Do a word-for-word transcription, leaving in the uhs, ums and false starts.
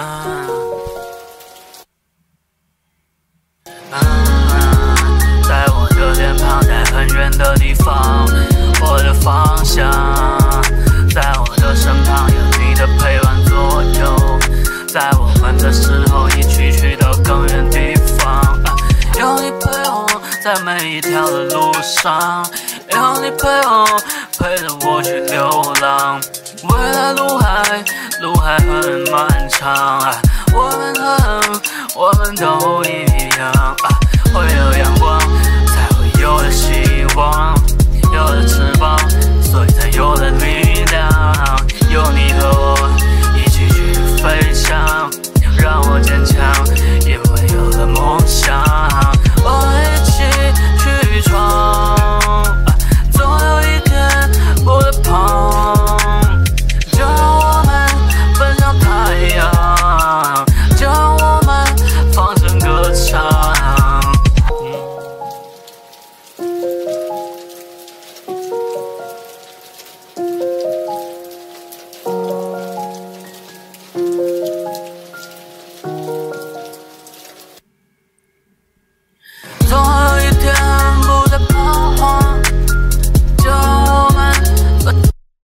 啊啊，在我的脸庞，在很远的地方，我的方向，在我的身旁，有你的陪伴左右，在我们的时候，一起去到更远地方，啊、有你陪我，在每一条的路上，有你陪我，陪着我去流浪。未来路还路还很漫长，啊、我们很我们都一样，啊、会有阳光，才会有了希望，有了翅膀，所以才有了力量。有你和我一起去飞翔。